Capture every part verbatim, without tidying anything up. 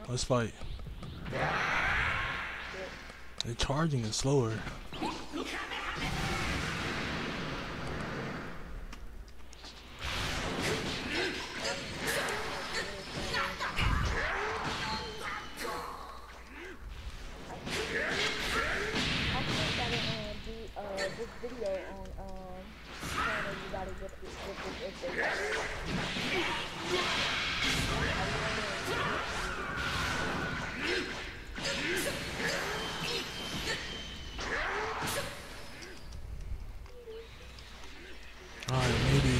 Let's fight. The charging is slower. This video on um telling everybody what this what this Alright, maybe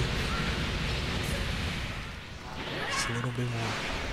just a little bit more.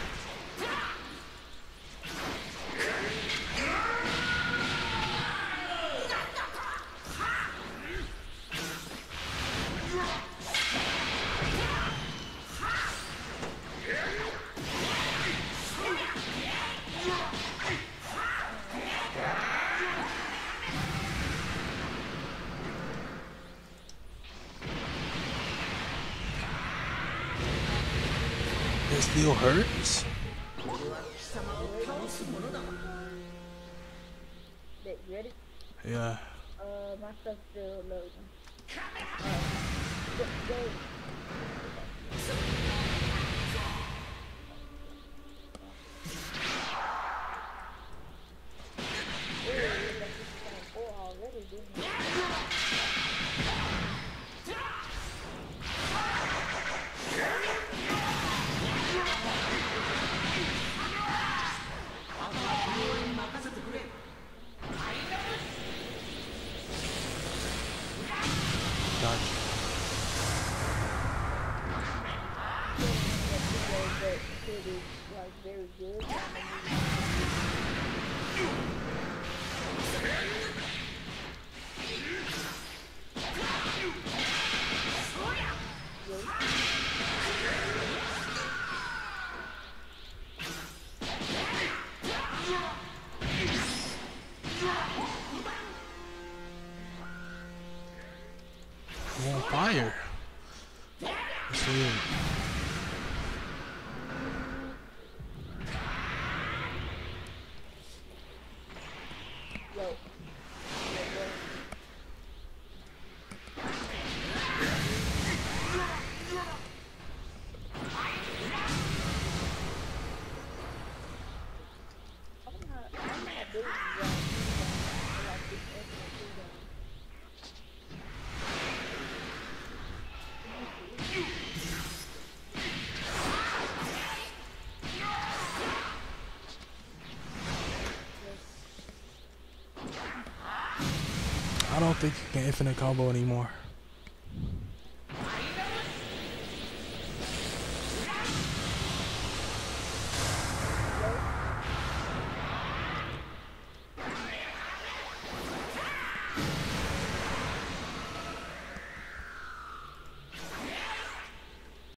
It still hurts? that ready? Yeah. Uh, my stuff's still loading. Uh, go, go. Already, didn't you? Gotcha. That kid is like very good. I'm on fire. That's weird. Yo. I'm not, I'm not doing that. Like this infinite freedom. I don't think you can infinite combo anymore.